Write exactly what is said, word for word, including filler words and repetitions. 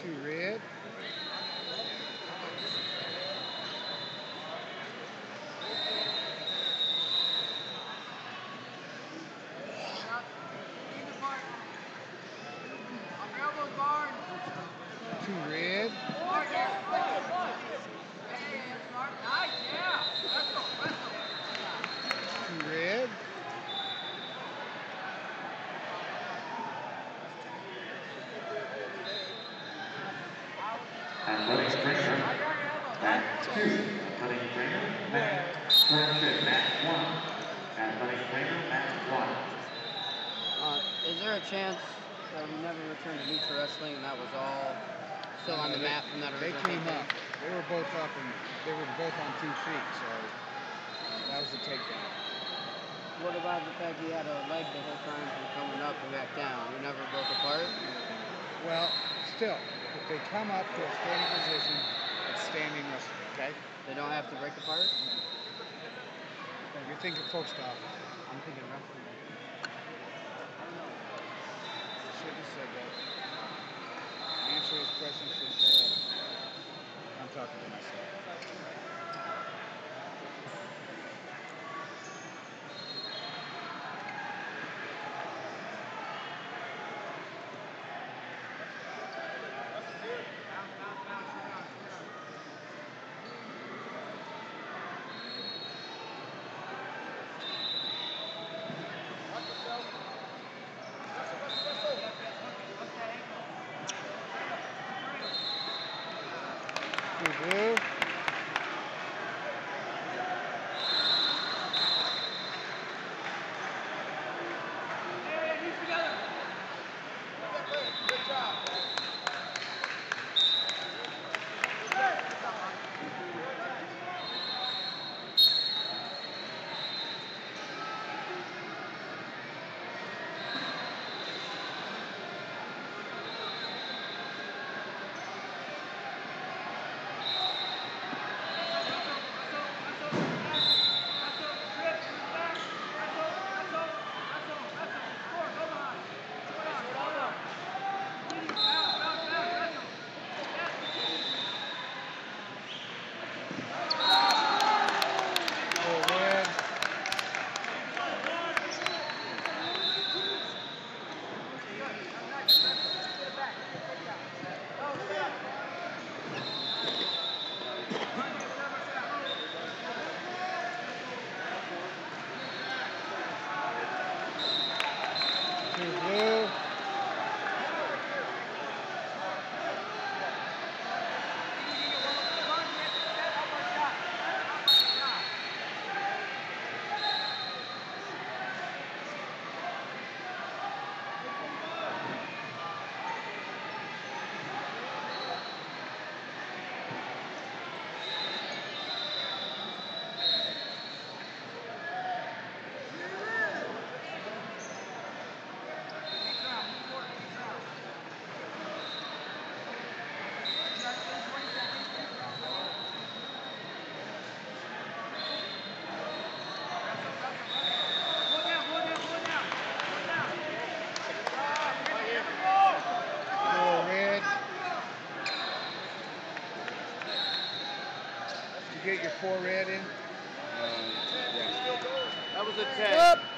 Two red. Two red. Two red. Athletic trainer, match two. Athletic trainer, match partnership, match one. Athletic trainer, match one. Uh, is there a chance that we never returned to neutral wrestling and that was all still on the they, map from that They original came takedown? up. They were both up and they were both on two feet, so that was the takedown. What about the fact he had a leg the whole time from coming up and back down? We never broke apart? Well, still, if they come up to a standing position, it's standing wrestling, okay? They don't have to break apart? You're thinking folk style. I'm thinking wrestling. Shouldn't have said that. Answer his question, should have said that. I'm talking to myself. Two blue. Good job. Two blue. Get your four red in. Uh, yeah. That was a ten.